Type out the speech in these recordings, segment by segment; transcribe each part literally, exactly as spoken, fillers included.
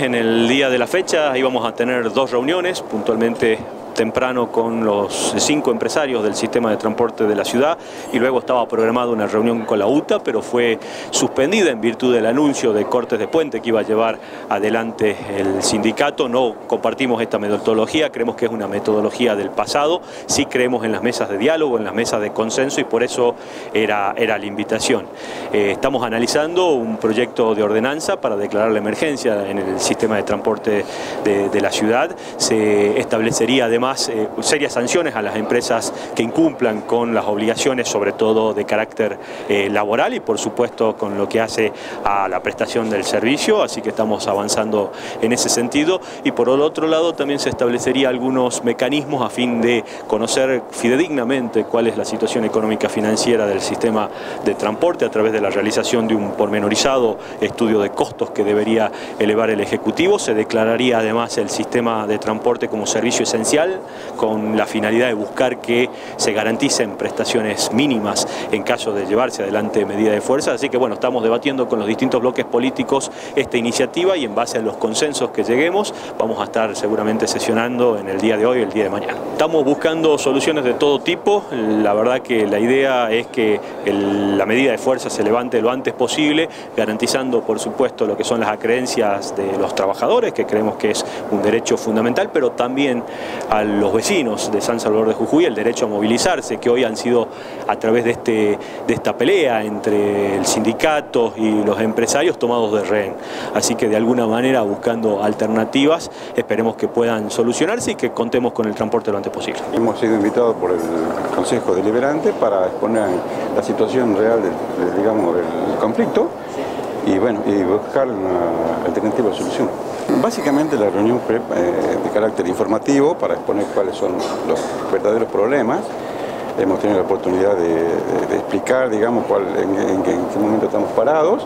En el día de la fecha íbamos a tener dos reuniones, puntualmente temprano con los cinco empresarios del sistema de transporte de la ciudad, y luego estaba programada una reunión con la U T A, pero fue suspendida en virtud del anuncio de cortes de puente que iba a llevar adelante el sindicato. No compartimos esta metodología, creemos que es una metodología del pasado, sí creemos en las mesas de diálogo, en las mesas de consenso, y por eso era, era la invitación. Eh, estamos analizando un proyecto de ordenanza para declarar la emergencia en el sistema de transporte de, de la ciudad. Se establecería además Además, eh, serias sanciones a las empresas que incumplan con las obligaciones, sobre todo de carácter eh, laboral, y por supuesto con lo que hace a la prestación del servicio, así que estamos avanzando en ese sentido. Y por el otro lado también se establecería algunos mecanismos a fin de conocer fidedignamente cuál es la situación económica financiera del sistema de transporte a través de la realización de un pormenorizado estudio de costos que debería elevar el Ejecutivo. Se declararía además el sistema de transporte como servicio esencial, con la finalidad de buscar que se garanticen prestaciones mínimas en caso de llevarse adelante medidas de fuerza. Así que bueno, estamos debatiendo con los distintos bloques políticos esta iniciativa, y en base a los consensos que lleguemos vamos a estar seguramente sesionando en el día de hoy y el día de mañana. Estamos buscando soluciones de todo tipo. La verdad que la idea es que el, la medida de fuerza se levante lo antes posible, garantizando por supuesto lo que son las acreencias de los trabajadores, que creemos que es un derecho fundamental, pero también a los vecinos de San Salvador de Jujuy el derecho a movilizarse, que hoy han sido, a través de, este, de esta pelea entre el sindicato y los empresarios, tomados de rehén. Así que de alguna manera, buscando alternativas, esperemos que puedan solucionarse y que contemos con el transporte lo antes posible. Hemos sido invitados por el Consejo Deliberante para exponer la situación real del, digamos, del conflicto y, bueno, y buscar una alternativa de solución. Básicamente la reunión fue eh, de carácter informativo para exponer cuáles son los verdaderos problemas. Hemos tenido la oportunidad de, de, de explicar, digamos, cuál, en, en, en qué momento estamos parados,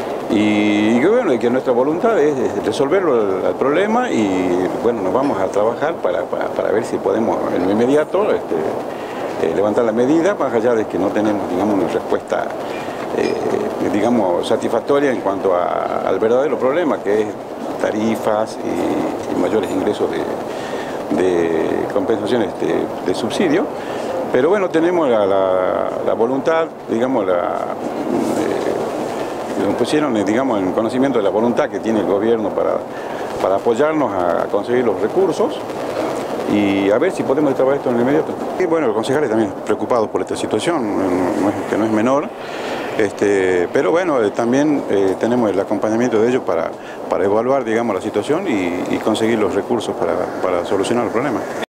y, y bueno, y que nuestra voluntad es resolverlo el, el problema, y bueno, nos vamos a trabajar para, para, para ver si podemos en lo inmediato este, eh, levantar la medida, más allá de que no tenemos, digamos, una respuesta eh, digamos, satisfactoria en cuanto a, al verdadero problema, que es tarifas y, y mayores ingresos de, de compensaciones de, de subsidio. Pero bueno, tenemos la, la, la voluntad, digamos, la, eh, nos pusieron, digamos, en conocimiento de la voluntad que tiene el gobierno para, para apoyarnos a, a conseguir los recursos y a ver si podemos trabajar esto en el inmediato. Y bueno, los concejales también preocupados por esta situación, no es, que no es menor. Este, pero bueno, eh, también eh, tenemos el acompañamiento de ellos para, para evaluar, digamos, la situación y, y conseguir los recursos para, para solucionar el problema.